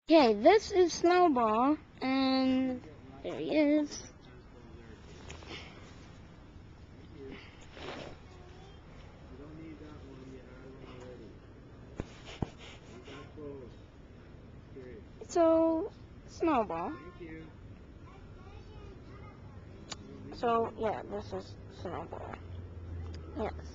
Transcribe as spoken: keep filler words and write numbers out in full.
Okay, this is Snowball, and there he is. So, Snowball. So, yeah, this is Snowball. Yes.